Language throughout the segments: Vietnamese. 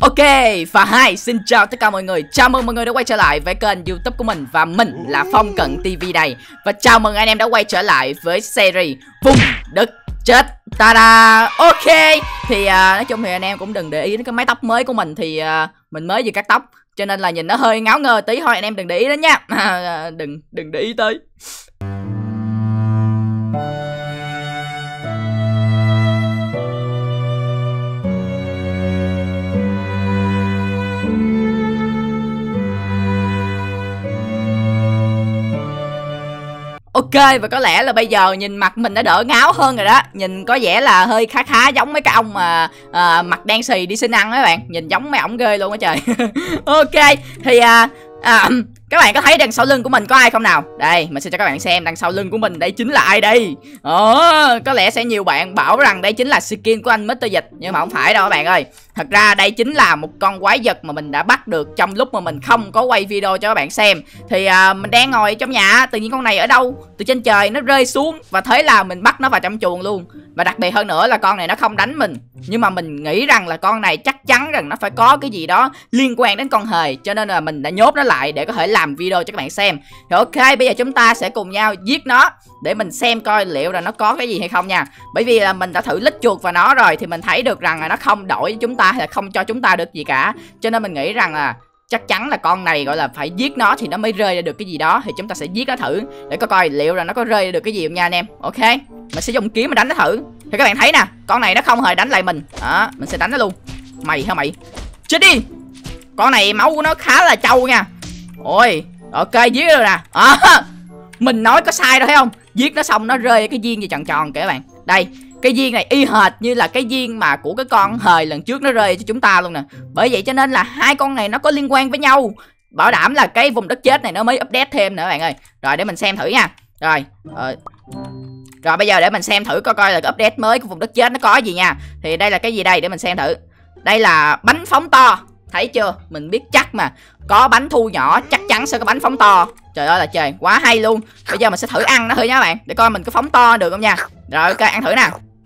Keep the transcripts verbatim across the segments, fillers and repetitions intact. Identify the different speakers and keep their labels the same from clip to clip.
Speaker 1: Ok, và hai, xin chào tất cả mọi người. Chào mừng mọi người đã quay trở lại với kênh YouTube của mình. Và mình là Phong Cận ti vi này. Và chào mừng anh em đã quay trở lại với series Vùng Đất Chết. Ta-da. Ok, thì uh, nói chung thì anh em cũng đừng để ý đến cái mái tóc mới của mình. Thì uh, mình mới vừa cắt tóc, cho nên là nhìn nó hơi ngáo ngơ tí thôi. Anh em đừng để ý đến nha. à, Đừng đừng để ý tới. Ok, và có lẽ là bây giờ nhìn mặt mình đã đỡ ngáo hơn rồi đó. Nhìn có vẻ là hơi khá khá giống mấy cái ông mà à, mặt đen xì đi xin ăn đó các bạn. Nhìn giống mấy ổng ghê luôn á trời. Ok, thì à, à, các bạn có thấy đằng sau lưng của mình có ai không nào? Đây, mình sẽ cho các bạn xem đằng sau lưng của mình đây chính là ai đây. Ồ, có lẽ sẽ nhiều bạn bảo rằng đây chính là skin của anh mít tơ Dịch. Nhưng mà không phải đâu các bạn ơi. Thật ra đây chính là một con quái vật mà mình đã bắt được trong lúc mà mình không có quay video cho các bạn xem. Thì à, mình đang ngồi trong nhà, tự nhiên con này ở đâu từ trên trời nó rơi xuống, và thế là mình bắt nó vào trong chuồng luôn. Và đặc biệt hơn nữa là con này nó không đánh mình, nhưng mà mình nghĩ rằng là con này chắc chắn rằng nó phải có cái gì đó liên quan đến con hề, cho nên là mình đã nhốt nó lại để có thể làm video cho các bạn xem. Thì ok, bây giờ chúng ta sẽ cùng nhau giết nó để mình xem coi liệu là nó có cái gì hay không nha. Bởi vì là mình đã thử lít chuột vào nó rồi, thì mình thấy được rằng là nó không đổi chúng ta hay là không cho chúng ta được gì cả. Cho nên mình nghĩ rằng là chắc chắn là con này gọi là phải giết nó thì nó mới rơi ra được cái gì đó. Thì chúng ta sẽ giết nó thử để có coi liệu là nó có rơi ra được cái gì không nha anh em. Ok, mình sẽ dùng kiếm mà đánh nó thử. Thì các bạn thấy nè, con này nó không hề đánh lại mình. Đó, mình sẽ đánh nó luôn. Mày hả mày? Chết đi. Con này máu của nó khá là trâu nha. Ôi, ok, giết nó rồi nè. À, mình nói có sai đâu thấy không? Giết nó xong nó rơi cái viên gì tròn tròn kìa các bạn. Đây, cái viên này y hệt như là cái viên mà của cái con hời lần trước nó rơi cho chúng ta luôn nè. Bởi vậy cho nên là hai con này nó có liên quan với nhau. Bảo đảm là cái vùng đất chết này nó mới update thêm nữa các bạn ơi. Rồi để mình xem thử nha. Rồi ờ. Rồi bây giờ để mình xem thử coi coi là cái update mới của vùng đất chết nó có gì nha. Thì đây là cái gì đây để mình xem thử. Đây là bánh phóng to. Thấy chưa? Mình biết chắc mà. Có bánh thu nhỏ chắc chắn sẽ có bánh phóng to. Trời ơi là trời, quá hay luôn. Bây giờ mình sẽ thử ăn nó thôi nha các bạn, để coi mình có phóng to được không nha. Rồi ok, ăn thử nè.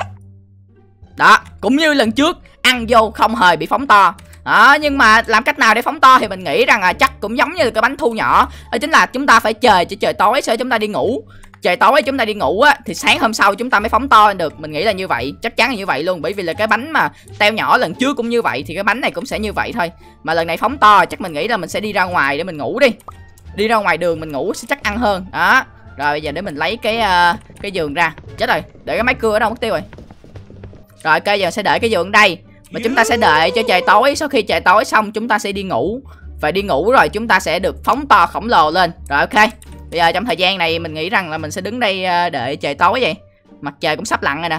Speaker 1: Đó, cũng như lần trước, ăn vô không hề bị phóng to. Đó, nhưng mà làm cách nào để phóng to thì mình nghĩ rằng là chắc cũng giống như cái bánh thu nhỏ. Đó chính là chúng ta phải chờ cho trời tối sau chúng ta đi ngủ. Trời tối chúng ta đi ngủ á, thì sáng hôm sau chúng ta mới phóng to lên được. Mình nghĩ là như vậy, chắc chắn là như vậy luôn. Bởi vì là cái bánh mà teo nhỏ lần trước cũng như vậy, thì cái bánh này cũng sẽ như vậy thôi. Mà lần này phóng to, chắc mình nghĩ là mình sẽ đi ra ngoài để mình ngủ đi. Đi ra ngoài đường mình ngủ sẽ chắc ăn hơn. Đó. Rồi bây giờ để mình lấy cái uh, cái giường ra. Chết rồi, để cái máy cưa ở đâu mất tiêu rồi. Rồi ok, giờ sẽ để cái giường đây. Và chúng ta sẽ đợi cho trời tối. Sau khi trời tối xong chúng ta sẽ đi ngủ. Và đi ngủ rồi chúng ta sẽ được phóng to khổng lồ lên. Rồi ok, bây giờ trong thời gian này mình nghĩ rằng là mình sẽ đứng đây đợi trời tối vậy. Mặt trời cũng sắp lặn rồi nè.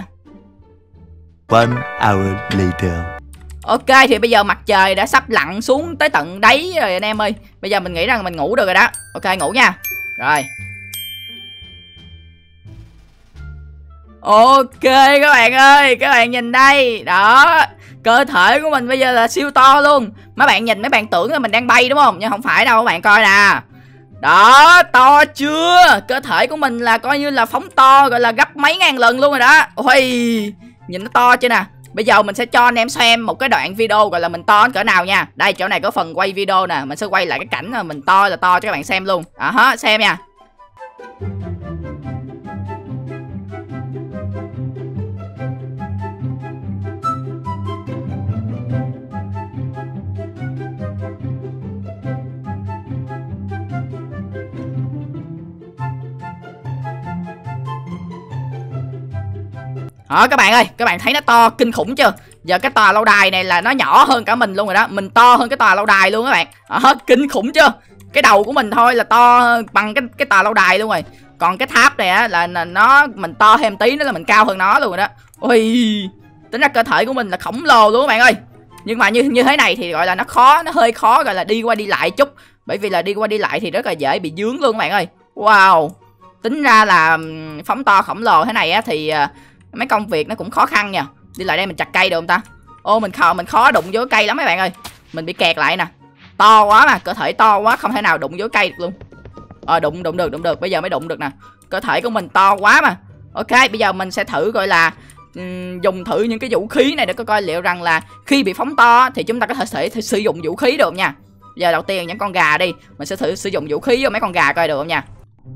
Speaker 2: One hour later.
Speaker 1: Ok, thì bây giờ mặt trời đã sắp lặn xuống tới tận đáy rồi anh em ơi. Bây giờ mình nghĩ rằng mình ngủ được rồi đó. Ok, ngủ nha. Rồi. Ok các bạn ơi, các bạn nhìn đây. Đó, cơ thể của mình bây giờ là siêu to luôn. Mấy bạn nhìn mấy bạn tưởng là mình đang bay đúng không? Nhưng không phải đâu, các bạn coi nè. Đó, to chưa? Cơ thể của mình là coi như là phóng to, gọi là gấp mấy ngàn lần luôn rồi đó. Ôi, nhìn nó to chưa nè. Bây giờ mình sẽ cho anh em xem một cái đoạn video gọi là mình to cỡ nào nha. Đây, chỗ này có phần quay video nè. Mình sẽ quay lại cái cảnh mà mình to là to cho các bạn xem luôn. À hả, xem nha. Đó các bạn ơi, các bạn thấy nó to kinh khủng chưa? Giờ cái tòa lâu đài này là nó nhỏ hơn cả mình luôn rồi đó. Mình to hơn cái tòa lâu đài luôn các bạn. Đó, kinh khủng chưa? Cái đầu của mình thôi là to bằng cái cái tòa lâu đài luôn rồi. Còn cái tháp này á là, là nó mình to thêm tí nữa là mình cao hơn nó luôn rồi đó. Ôi, tính ra cơ thể của mình là khổng lồ luôn các bạn ơi. Nhưng mà như như thế này thì gọi là nó khó, nó hơi khó gọi là đi qua đi lại chút. Bởi vì là đi qua đi lại thì rất là dễ bị dướng luôn các bạn ơi. Wow. Tính ra là phóng to khổng lồ thế này á thì mấy công việc nó cũng khó khăn nha. Đi lại đây mình chặt cây được không ta? Ô, mình khó mình khó đụng vô cây lắm mấy bạn ơi. Mình bị kẹt lại nè. To quá mà, cơ thể to quá không thể nào đụng vô cây được luôn. Ờ đụng đụng được, đụng được, bây giờ mới đụng được nè. Cơ thể của mình to quá mà. Ok, bây giờ mình sẽ thử gọi là um, dùng thử những cái vũ khí này để coi coi liệu rằng là khi bị phóng to thì chúng ta có thể sử, thể sử dụng vũ khí được không nha. Giờ đầu tiên những con gà đi, mình sẽ thử sử dụng vũ khí vô mấy con gà coi được không nha.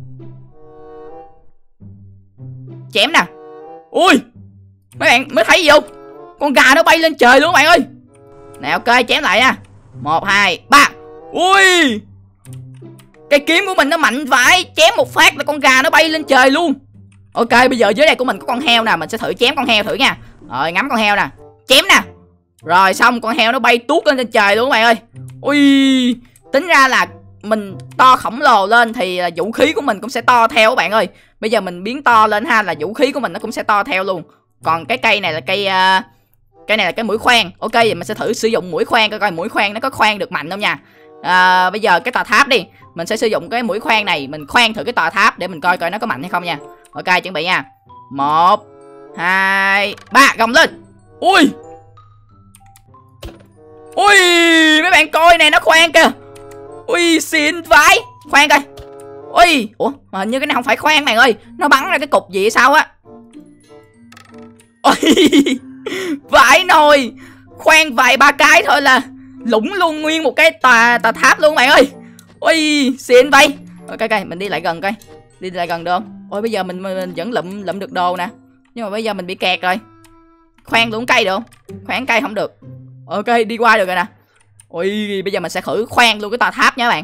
Speaker 1: Chém nè. Ui, mấy bạn mới thấy gì không? Con gà nó bay lên trời luôn các bạn ơi. Nè ok, chém lại nha. Một, hai, ba. Ui, cây kiếm của mình nó mạnh vãi, chém một phát là con gà nó bay lên trời luôn. Ok, bây giờ dưới đây của mình có con heo nè, mình sẽ thử chém con heo thử nha. Rồi, ngắm con heo nè, chém nè. Rồi xong con heo nó bay tuốt lên trên trời luôn các bạn ơi. Ui, tính ra là mình to khổng lồ lên thì vũ khí của mình cũng sẽ to theo các bạn ơi. Bây giờ mình biến to lên ha, là vũ khí của mình nó cũng sẽ to theo luôn. Còn cái cây này là cây uh, cây này là cái mũi khoan. Ok, vậy mình sẽ thử sử dụng mũi khoan coi coi mũi khoan nó có khoan được mạnh không nha. À, bây giờ cái tòa tháp đi, mình sẽ sử dụng cái mũi khoan này, mình khoan thử cái tòa tháp để mình coi coi nó có mạnh hay không nha. Ok, chuẩn bị nha. Một, hai, ba, gồng lên. Ui, ui, mấy bạn coi này, nó khoan kìa. Ui, xịn vãi. Khoan coi. Ui, ủa, mà hình như cái này không phải khoan bạn ơi, nó bắn ra cái cục gì sao á. Ui, vãi nồi. Khoan vài ba cái thôi là lũng luôn nguyên một cái tòa tòa tháp luôn bạn ơi. Ui, xịn vậy. Ok, ok, mình đi lại gần coi. Đi lại gần được không? Ôi bây giờ mình, mình, mình vẫn lụm lụm được đồ nè. Nhưng mà bây giờ mình bị kẹt rồi. Khoan luôn cây được không? Khoan cây không được. Ok, đi qua được rồi nè. Ui, bây giờ mình sẽ thử khoan luôn cái tòa tháp nha các bạn.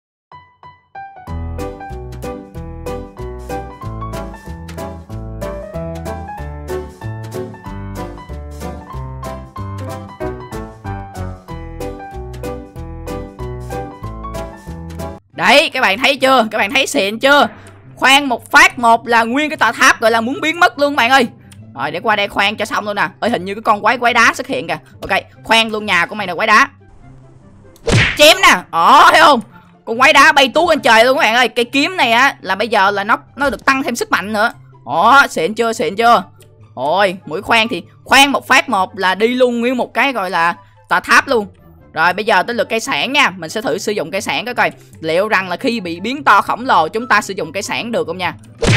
Speaker 1: Đấy, các bạn thấy chưa? Các bạn thấy xịn chưa? Khoan một phát một là nguyên cái tòa tháp gọi là muốn biến mất luôn các bạn ơi. Rồi để qua đây khoan cho xong luôn nè. Ơi hình như cái con quái quái đá xuất hiện kìa. Ok, khoan luôn nhà của mày nè quái đá. Chém nè. Ồ, thấy không? Con quái đá bay tuốt lên trời luôn các bạn ơi. Cây kiếm này á là bây giờ là nó nó được tăng thêm sức mạnh nữa. Ồ, xịn chưa? Xịn chưa? Ôi, mũi khoan thì khoan một phát một là đi luôn nguyên một cái gọi là tòa tháp luôn. Rồi bây giờ tới lượt cây sảng nha. Mình sẽ thử sử dụng cây sảng coi coi liệu rằng là khi bị biến to khổng lồ chúng ta sử dụng cây sảng được không nha.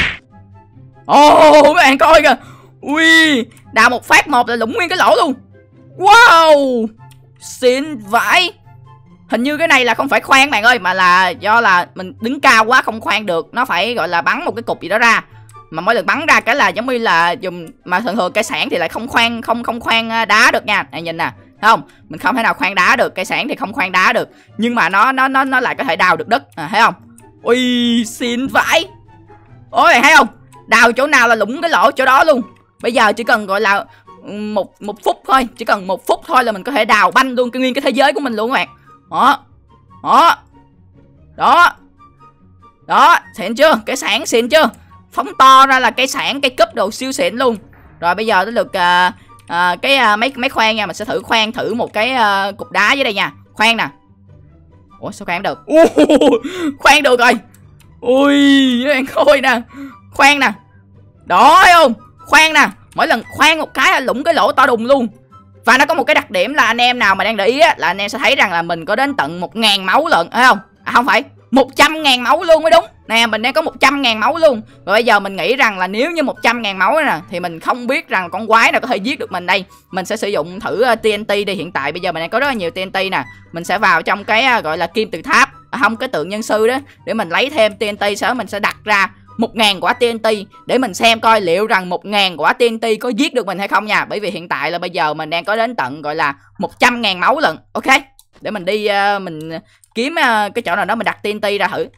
Speaker 1: Ồ, oh, các bạn coi kìa. Ui, đào một phát một là lũng nguyên cái lỗ luôn. Wow, xịn vãi. Hình như cái này là không phải khoan bạn ơi, mà là do là mình đứng cao quá không khoan được. Nó phải gọi là bắn một cái cục gì đó ra. Mà mỗi lần bắn ra cái là giống như là dùng. Mà thường thường cây sảng thì lại không khoan Không không khoan đá được nha. Này nhìn nè, thấy không? Mình không thể nào khoan đá được. Cây sảng thì không khoan đá được. Nhưng mà nó nó nó nó lại có thể đào được đất à, thấy không? Ui, xịn vãi. Ôi, thấy không? Đào chỗ nào là lũng cái lỗ chỗ đó luôn. Bây giờ chỉ cần gọi là một một phút thôi, chỉ cần một phút thôi là mình có thể đào banh luôn cái nguyên cái thế giới của mình luôn các bạn. Đó, đó, đó, đó, xịn chưa? Cái sảng xịn chưa? Phóng to ra là cây sảng, cây cúp đồ siêu xịn luôn. Rồi bây giờ tới lượt uh, uh, cái uh, mấy mấy khoan nha, mình sẽ thử khoan thử một cái uh, cục đá dưới đây nha. Khoan nè. Ủa sao khoan được? Uh, khoan được rồi. Ui, các bạn coi nè. Khoan nè. Đó thấy không? Khoan nè. Mỗi lần khoan một cái là lũng cái lỗ to đùng luôn. Và nó có một cái đặc điểm là anh em nào mà đang để ý á, là anh em sẽ thấy rằng là mình có đến tận một ngàn máu lận, thấy không? À không phải, một trăm ngàn máu luôn mới đúng. Nè, mình đang có một trăm ngàn máu luôn. Và bây giờ mình nghĩ rằng là nếu như một trăm ngàn máu nè thì mình không biết rằng con quái nào có thể giết được mình đây. Mình sẽ sử dụng thử uh, tê en tê đi. Hiện tại bây giờ mình đang có rất là nhiều tê en tê nè. Mình sẽ vào trong cái uh, gọi là kim tự tháp, à, không, cái tượng nhân sư đó, để mình lấy thêm tê en tê. Sau đó mình sẽ đặt ra một ngàn quả tê en tê để mình xem coi liệu rằng một ngàn quả tê en tê có giết được mình hay không nha. Bởi vì hiện tại là bây giờ mình đang có đến tận gọi là một trăm ngàn máu lận. Ok, để mình đi uh, mình kiếm uh, cái chỗ nào đó mình đặt tê en tê ra thử.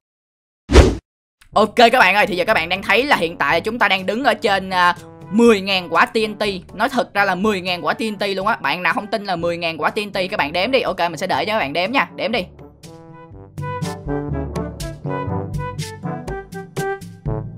Speaker 1: Ok các bạn ơi, thì giờ các bạn đang thấy là hiện tại chúng ta đang đứng ở trên uh, mười ngàn quả tê en tê. Nói thật ra là mười ngàn quả tê en tê luôn á. Bạn nào không tin là mười ngàn quả tê en tê các bạn đếm đi. Ok, mình sẽ đợi cho các bạn đếm nha. Đếm đi.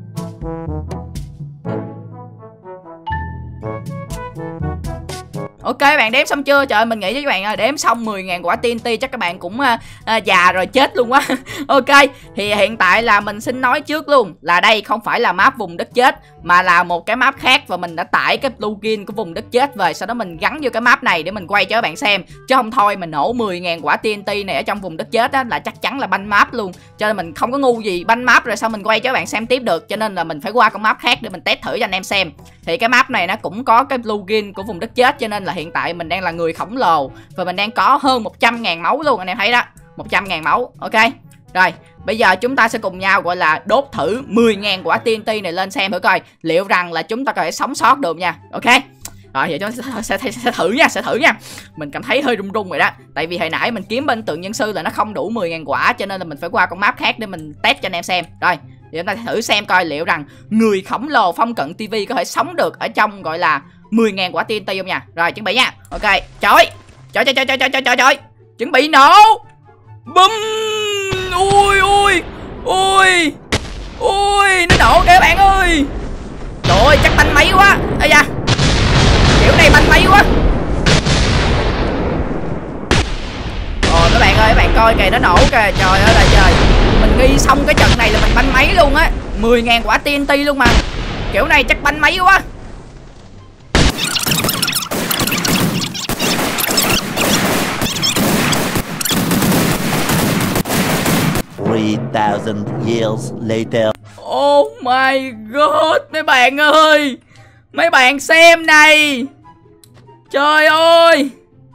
Speaker 1: Ok, Ok các bạn đếm xong chưa? Trời ơi, mình nghĩ với các bạn là đếm xong mười ngàn quả tê en tê chắc các bạn cũng uh, uh, già rồi chết luôn quá. Ok, thì hiện tại là mình xin nói trước luôn là đây không phải là map vùng đất chết mà là một cái map khác, và mình đã tải cái plugin của vùng đất chết về, sau đó mình gắn vô cái map này để mình quay cho các bạn xem. Chứ không thôi mình nổ mười ngàn quả tê en tê này ở trong vùng đất chết á là chắc chắn là banh map luôn. Cho nên mình không có ngu gì banh map rồi sao mình quay cho các bạn xem tiếp được, cho nên là mình phải qua con map khác để mình test thử cho anh em xem. Thì cái map này nó cũng có cái plugin của vùng đất chết, cho nên là hiện tại mình đang là người khổng lồ và mình đang có hơn một trăm ngàn máu luôn, anh em thấy đó, một trăm ngàn máu. Ok, rồi bây giờ chúng ta sẽ cùng nhau gọi là đốt thử mười ngàn quả tê en tê này lên xem thử coi liệu rằng là chúng ta có thể sống sót được nha. Ok, rồi giờ chúng ta sẽ, sẽ, sẽ thử nha, sẽ thử nha. Mình cảm thấy hơi run run rồi đó, tại vì hồi nãy mình kiếm bên tượng nhân sư là nó không đủ mười ngàn quả, cho nên là mình phải qua con map khác để mình test cho anh em xem. Rồi thì chúng ta thử xem coi liệu rằng người khổng lồ Phong Cận ti vi có thể sống được ở trong gọi là mười ngàn quả tê en tê không nha. Rồi chuẩn bị nha. Ok, trời trời trời trời trời trời trời trời, chuẩn bị nổ. Bum. Ui ui ui ui, nó nổ kìa các bạn ơi. Trời ơi, chắc banh máy quá. Ây da, kiểu này banh máy quá. Ồ các bạn ơi, các bạn coi kìa, nó nổ kìa. Trời ơi là trời, mình nghi xong cái trận này là mình banh máy luôn á. Mười ngàn quả tê en tê luôn mà, kiểu này chắc banh máy quá.
Speaker 2: three thousand years later.
Speaker 1: Oh my god, mấy bạn ơi, mấy bạn xem này. Trời ơi,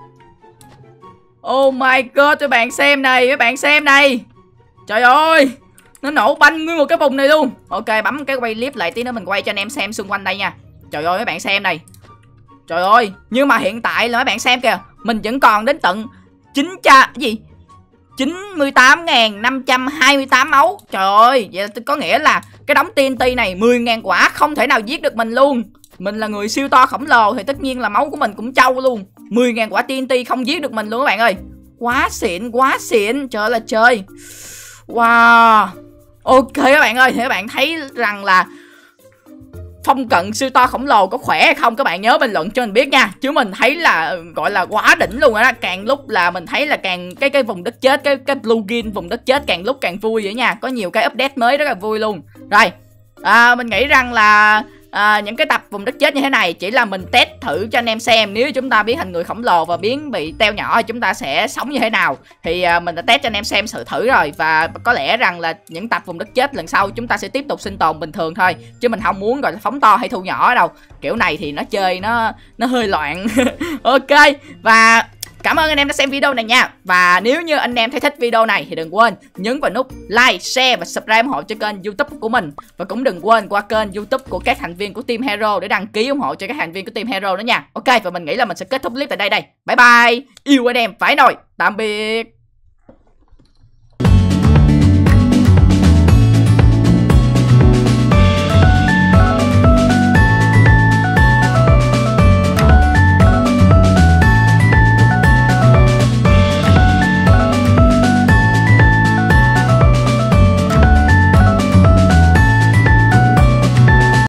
Speaker 1: oh my god, mấy bạn xem này, mấy bạn xem này. Trời ơi, nó nổ banh nguyên một cái vùng này luôn. Ok, bấm cái quay clip lại tí nữa mình quay cho anh em xem xung quanh đây nha. Trời ơi, mấy bạn xem này. Trời ơi, nhưng mà hiện tại là mấy bạn xem kìa, mình vẫn còn đến tận chín trăm gì chín mươi tám nghìn năm trăm hai mươi tám máu. Trời ơi, vậy có nghĩa là cái đống tê en tê này mười ngàn quả không thể nào giết được mình luôn. Mình là người siêu to khổng lồ thì tất nhiên là máu của mình cũng trâu luôn. Mười ngàn quả tê en tê không giết được mình luôn các bạn ơi. Quá xịn, quá xịn, trời ơi là trời. Wow. Ok các bạn ơi, thì các bạn thấy rằng là Phong Cận siêu to khổng lồ có khỏe hay không, các bạn nhớ bình luận cho mình biết nha. Chứ mình thấy là gọi là quá đỉnh luôn rồi đó. Càng lúc là mình thấy là càng cái cái vùng đất chết, cái cái plugin vùng đất chết càng lúc càng vui vậy nha. Có nhiều cái update mới rất là vui luôn. Rồi à, mình nghĩ rằng là à, những cái tập vùng đất chết như thế này chỉ là mình test thử cho anh em xem. Nếu chúng ta biến thành người khổng lồ và biến bị teo nhỏ chúng ta sẽ sống như thế nào. Thì à, mình đã test cho anh em xem sự thử rồi. Và có lẽ rằng là những tập vùng đất chết lần sau chúng ta sẽ tiếp tục sinh tồn bình thường thôi. Chứ mình không muốn gọi là phóng to hay thu nhỏ đâu. Kiểu này thì nó chơi nó nó hơi loạn. Ok, và cảm ơn anh em đã xem video này nha. Và nếu như anh em thấy thích video này thì đừng quên nhấn vào nút like, share và subscribe ủng hộ cho kênh YouTube của mình. Và cũng đừng quên qua kênh YouTube của các thành viên của Team Hero để đăng ký ủng hộ cho các thành viên của Team Hero đó nha. Ok, và mình nghĩ là mình sẽ kết thúc clip tại đây đây. Bye bye. Yêu anh em phải nồi. Tạm biệt.